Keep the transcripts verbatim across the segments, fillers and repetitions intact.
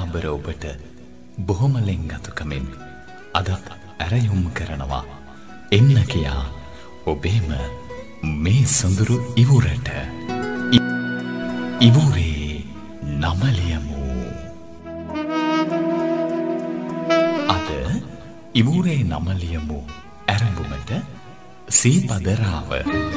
දයාබර ඔබට බොහොම ලෙන්ගතුකමින් අදත් ඇරයුම් කරනවා එන්න කියා ඔබේම මේ සොඳුරු ඉවුරට ඉවුරේ නමලියමු. අද ඉවුරේ නමලියමු ඇරඹුමට සීපදරාව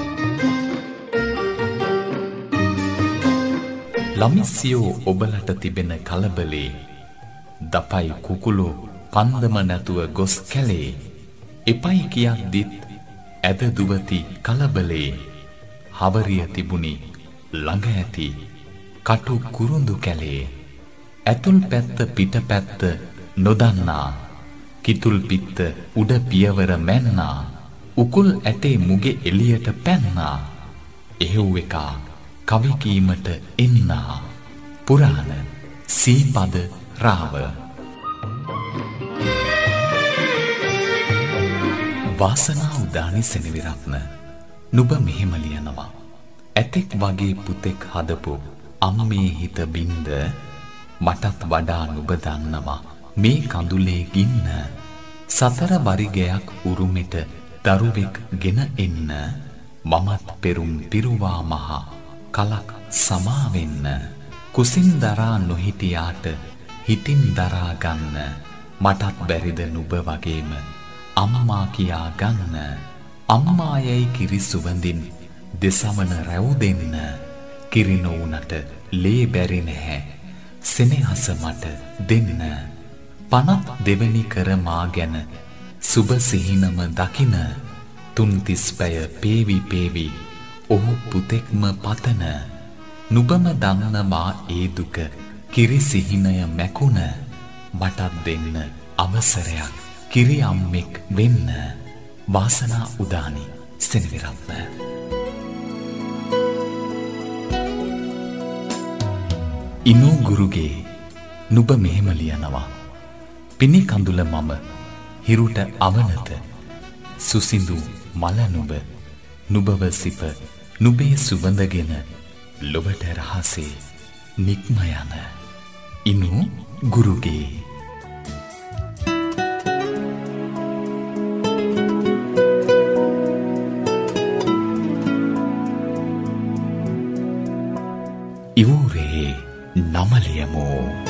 ළමිස්සියෝ ඔබලට තිබෙන කලබලේ දපයි කුකුළු පන්දම නැතුව ගොස් කැලේ එපයි කියද්දිත් ඇද දුවති කලබලේ හවරිය තිබුණි ළඟ ඇති කටු කුරුඳු කැලේ ඇතුල් පැත්ත පිට පැත්ත නොදන්නා කිතුල් පිත්ත උඩ පියවර මැන්නා උකුල් ඇටේ මුගේ එළියට පැන්නා එහෙව් එකා කවි කීමට එන්නා පුරාණ සීපද රාව වාසනා උදානි සෙනවිරත්න නුඹ මෙහෙම ලියනවා ඇතෙක් වගේ පුතෙක් හදපු අම්මේ හිත බින්ද මටත් වඩා නුඹ දන්නවා මේ කඳුලේ ගින්න සතර වරිගයක් උරුමෙට දරුවෙක් ගෙන එන්න මමත් පෙරුම් පිරුවා මහා කලක් සමාවෙන්න කුසින් දරා නොහිටියාට හිතින් දරා ගන්න මටත් බැරිද නුඹ වගේම අම්මා කියා ගන්න අම්මායයි කිරි සුවඳින් දෙසමන රැව් දෙන්න කිරි නොවුනට ලේ බැරි නැහැ සෙනෙහස මට දෙන්න පනත් දෙවනි කර මා ගැන සුබ සිහිනම දකින තුන් තිස් පැය පේවි පේවි ඔහු පුතෙක්ම පතන නුඹම දන්න මා ඒ දුක කිරි සිහිනය මැකුණ මටත් දෙන්න අවසරයක් කිරි අම්මෙක් වෙන්න වාසනා උදානි සෙනවිරත්න ඉනෝ ගුරුගේ නුඹ මෙහෙම ලියනවා පිණි කඳුල මම හිරුට අවනත සුසිඳු මල නුඹ නුඹව සිප නුඹේ සුවඳගෙන ලොවට රහසේ නික්ම යන ඉනෝ ගුරුගේ ඉවුරේ නමලියමු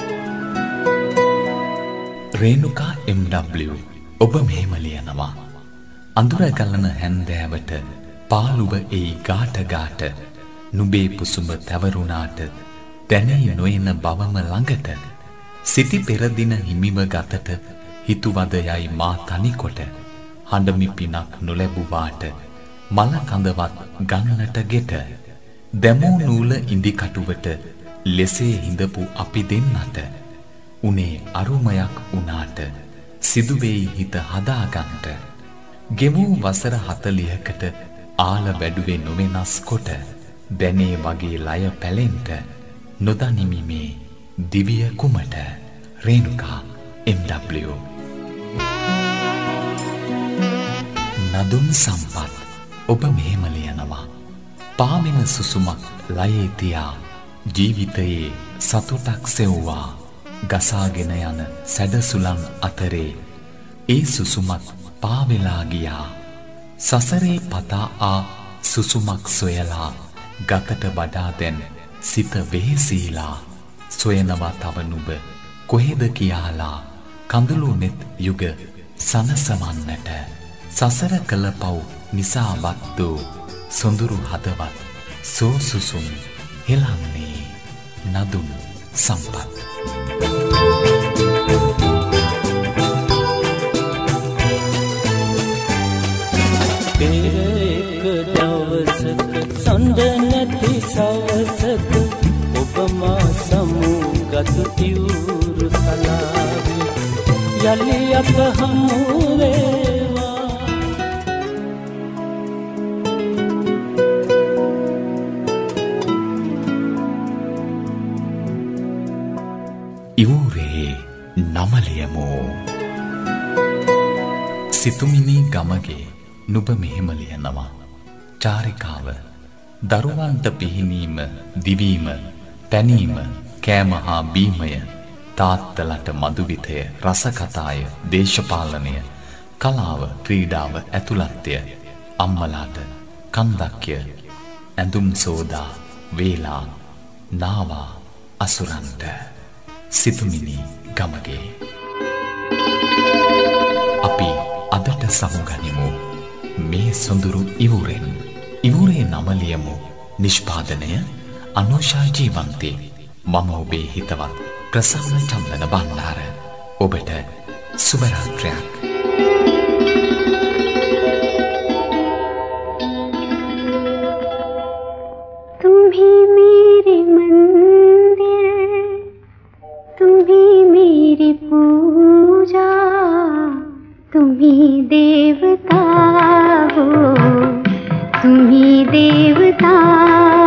රේණුකා එම් ඩබ්ලිව් ඔබ මෙහෙම ලියනවා අඳුර ගලන හැන්දෑවට පාළුව එයි ගාට ගාට නුඹේ පුසුඹ තැවරුණාට දැනෙයි නොයන බවම ළඟට සිටි පෙරදින හිමිව ගතට හිතුවද යයි මා තනිකොට හඬමි පිනක් නොලැබුවාට මල කඳවත් ගන්නට ගෙට දැමූ නූල ඉඳි කටුවට ලෙසේ හිඳපු අපි දෙන්නට උනේ අරුමයක් වුණාට සිදුවෙයි හිත හදාගන්නට ගෙවූ වසර හතලිහකට ආල වැඩුවේ නොවෙනස් කොට දැනේ වගේ ලය පැලෙන්ට නොදනිමි මේ දිවිය කුමට රේණුකා එම් ඩබ්ලිව් නදුන් සම්පත් ඔබ මෙහෙම ලියනවා පාමින සුසුමක් ලයේ තියා ජීවිතයේ සතුටක් සෙව්වා ගසාගෙන යන සැඩසුලන් අතරේ ඒ සුසුමත් පාවෙලා ගියා සසරේ පතා ආ සුසුමක් සොයලා ගතට වඩා දැන් සිත වෙහෙසීලා සොයනවා තව නුඹ කොහෙද කියාලා කඳුළු නෙත් යුග සනසවන්නට සසර කළ පව් නිසාවත් දෝ සොඳුරු හදවත් සෝ සුසුම් හෙලන්නේ නදුන් සම්පත් පෙර එක දවසක සඳ නැති සවසක ඔබ මා සමුගත ඉවුරු කලාවේ යලි අප හමු වේවා ඉවුරේ නමලියමු සිතුමිනි ගමගේ නුඹ මෙහෙම ලියනවා චාරිකාව දරුවන්ට පිහිනීම දිවීම පැනීම කෑම හා බීමය තාත්තලට මදුවිතය, රසකතාය, දේශපාලනය, කලාව, ක්‍රීඩාව, ඇතුළත්ය, අම්මලාට කන්දක්ය, ඇඳුම් සෝදා, වේලා, නාවා, අසුරන්ට. සිතුමිණි ගමගේ. අපි අදට සමුගනිමු මේ සොඳුරු ඉවුරෙන්. ඉවුරේ නම ලියමු. නිෂ්පාදනය අනුෂා ජීවන්තේ. මම ඔබේ හිතවත් ප්‍රසන්න චන්දන බණ්ඩාර. ඔබට සුබ රාත්‍රියක්. तुम्ही मेरे मंदिर, तुम्ही मेरी पूजा, तुम्ही देवता हो, तुम्ही देवता